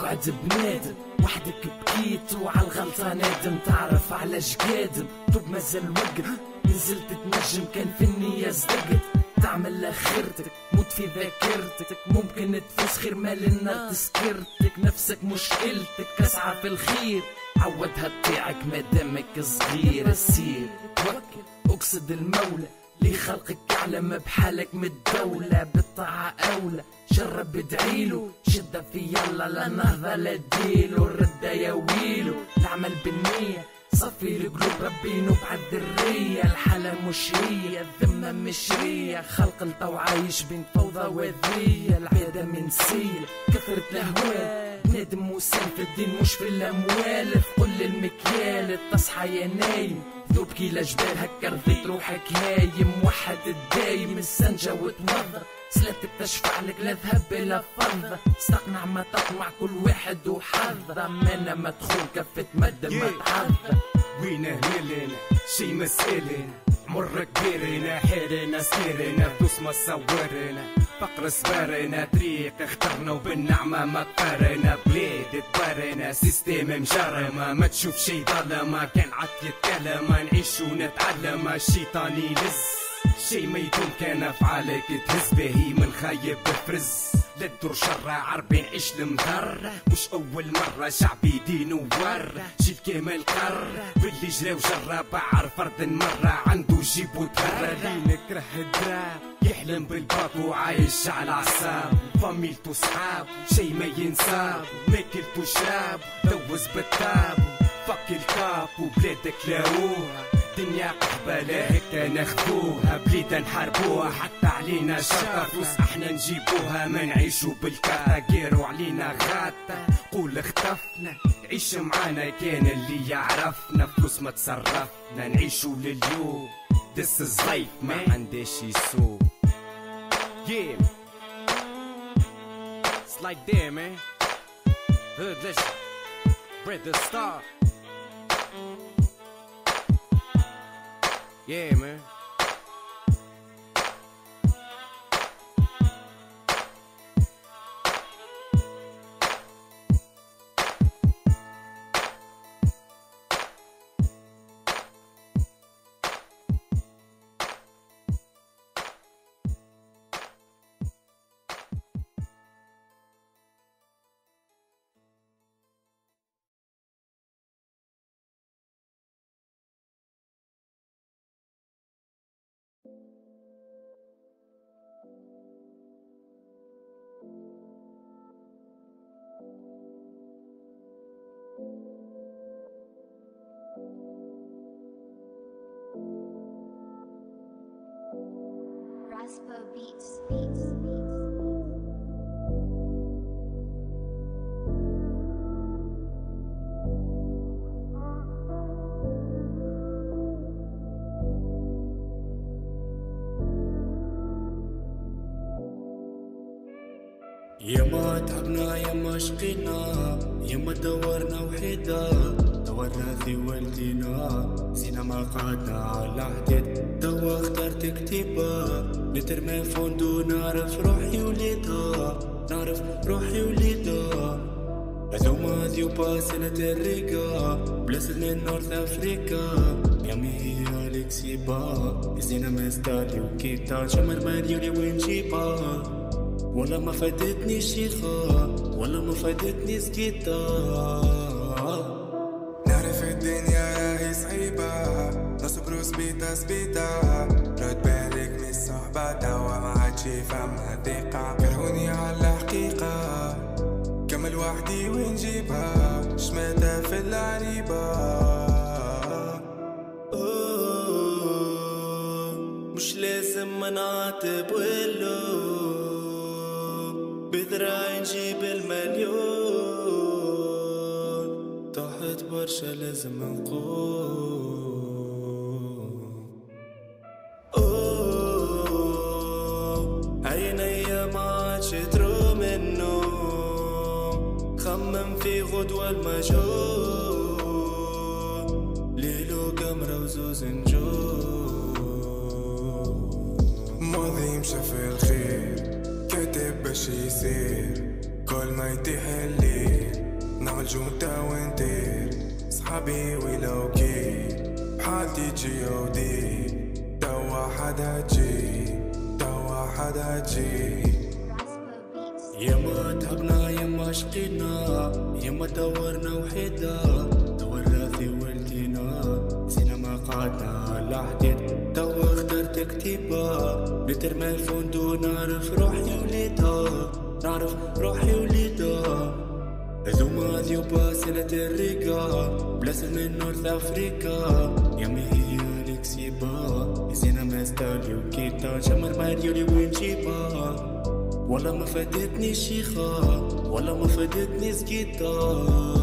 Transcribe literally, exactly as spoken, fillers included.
تقعد بنادم وحدك بكيت وعالغلطة نادم، تعرف علاش قادم دوب مازال وقت، نزلت تنجم كان في النية صدقت، تعمل خيرتك موت في ذاكرتك، ممكن تفوز خير مال النار تسكرتك، نفسك مشكلتك اسعى في الخير، عودها تطيعك مادامك صغير، سير توكل اقصد المولى لي خلقك اعلم بحالك من الدولة، بالطاعة اولى جرب ادعيلو، شدة في يلا لا نهضة لا ديلو، الردة يا ويلو العمل بالنية صفي القلوب ربي نبعد الذرية، الحالة مش هي الذمة مش هي، خلق الطو عايش بين فوضى وذية، العيادة منسية كثرة الأهوال، نادم وسام في الدين مش في الأموال، في كل المكيال تصحى يا نايم، ذوب كيلا جبال هكا رضيت روحك هايم، وحد الدايم السنجة وتوضى، صلاتك تشفع لك لا ذهب بلا فضة، استقنع ما تطمع كل واحد وحظه، مانا مدخول كفة مد ما تعظى، وينه ملنا شي مسئلنا مر كبيرنا حيرنا سيرنا فلوس ما صورنا فقر سبارنا طريق اخترنا وبالنعمة ما قارنا بلاد تبارنا سيستيم مجرمة ما تشوف شي ظلمة كان عاد يتكلم نعيش ونتعلم الشيطان يلز شي ما يدوم كان افعالك تهز باهي من خايب بفرز لا تدور شرة عربي نعيش المضر مش اول مرة شعبي دين وور شي الكامل قر واللي جرى وجرى بعر فرد مرة عنده جيب وتهرى اللي نكره الدراب يحلم بالباطو وعايش على عصاب فاميلتو صحاب شي ما ينساب ماكلتو شراب دوز بالتاب فك الكاب وبلادك لاوها دنيا قحبالة هكا ناخدوها بليدة نحاربوها حتى علينا شرطة فلوس احنا نجيبوها ما نعيشو بالكارتة كيرو علينا غاتا قول اختفنا عيش معانا كان اللي يعرفنا فلوس ما تصرفنا نعيشو لليوم دس الزيف ما عنداش يسوق yeah it's like that man hood legend bread the star yeah man Raspa beats, beats, beats. ياما تعبنا ياما شقينا ياما دورنا وحيدة دورنا في والدينا زينا ما قعدنا على حديد دوا اخترت كتيبة نترمي فوندو نعرف روحي وليدها نعرف روحي وليدها هذوما ذيوبا سنة الريقة بلاسد من نورث افريكا ميامي هي الكسيبا زينا مستالي وكيتا شمر مليوني وين جيبها ولا ما فادتني شيخة ولا ما فادتني سكيتة نعرف الدنيا راهي صعيبة نصبرو سبيتا سبيتا رد بالك من الصحبة توا ما عادش فما ثقة كرهوني على حقيقة كمل وحدي وين جيبها شماتة في العريبة مش لازم نعاتب ولو بذراعي نجيب المليون طاحت برشا لازم نقوم اوه عينيا ما عادش تروم النوم خمم في غدوة المجهول ليلو قمرة وزوز نجوم ماضي مشى في الخير كاتب باش يصير كل ما يطيح الليل نعمل جوتا وندير صحابي ولو كي بحالتي تجي ودي توا حدا تجي توا حدا تجي. ياما تعبنا ياما شقينا ياما دورنا وحيدة دورنا في ولدينا نسينا ما قعدنا على حديد توا اخترت كتيبة نترمى الفندو نعرف روحي وليدها نعرف روحي وليدها هذوما ذيوبا سنة الريقة بلاسل من نورث افريكا يامي هي الكسيبة يزينا ماستالي وكيتا شمر ماريولي وين جيبها والله ما فادتني شيخة والله ما فادتني سكيتة.